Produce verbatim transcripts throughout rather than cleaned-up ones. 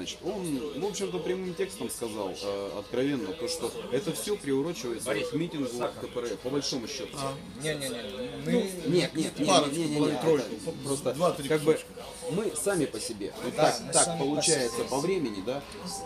значит, он, в общем-то, прямым текстом сказал, э, откровенно, то, что это все приурочивается к митингу КПРФ, по большому счету. Не-не-не. Мы... Нет, нет, нет, нет, нет, нет, просто как бы мы сами по себе, вот Да, так, так получается по времени, да,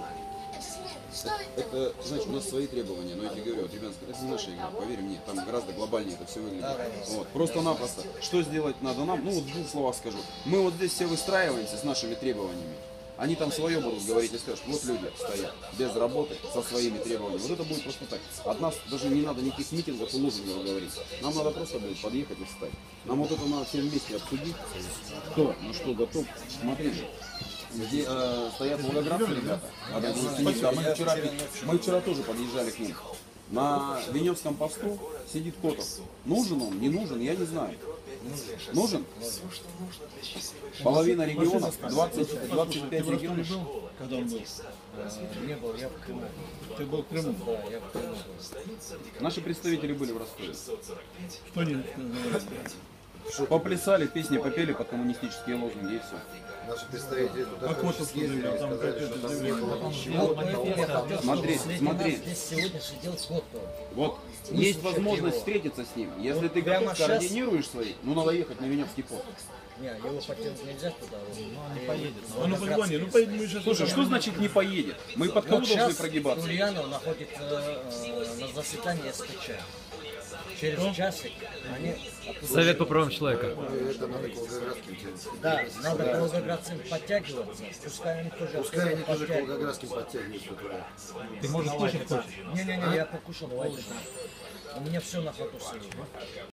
это, это, значит, у нас свои требования, но я тебе говорю, вот, ребята, это не наша игра, поверь мне, там гораздо глобальнее это все выглядит. Вот, просто-напросто, что сделать надо нам, ну вот в двух словах скажу, мы вот здесь все выстраиваемся с нашими требованиями, они там свое будут говорить и скажут, вот люди стоят без работы, со своими требованиями, вот это будет просто так. От нас даже не надо никаких митингов и лозунгов говорить, нам надо просто будет подъехать и встать. Нам вот это надо всем вместе обсудить, кто на что готов, смотри. Где э, стоят волгоградцы ребята, а да, мы, вчера, мы вчера тоже подъезжали к ним. На Веневском посту сидит Котов. Нужен он, не нужен, я не знаю. Нужен? Половина регионов, двадцать, двадцать пять регионов. Когда он был? Не был, я в Крыму. Ты был в Крыму? Да, я в Крыму. Наши представители были в Ростове. Что не говорят? Поплясали, песни попели под коммунистические лозунги и все. Наши представители туда А Котов заявлял, там сказали, что там не было ничего. Смотри, смотри. Здесь сегодня сидел Котов. Вот, есть возможность встретиться с ним. Если ты прямо готов, щас- координируешь свои, ну надо ехать на Веневский пост. Не, его потянуть нельзя туда. Он не поедет. А ну позвони, ну поедем мы сейчас. Слушай, что значит не поедет? Мы под кого Вот должны сейчас прогибаться? Ульянов находится э, на заседании СТЧ. Через часик они... Совет по правам человека. Это надо к волгоградским тянуть. Да, надо к волгоградцам подтягиваться. Пускай они тоже... Пускай они тоже к подтягиваются. волгоградским подтягиваются туда. Ты можешь кушать хочешь? Не-не-не, я покушал полдня. У меня все на ходу съел.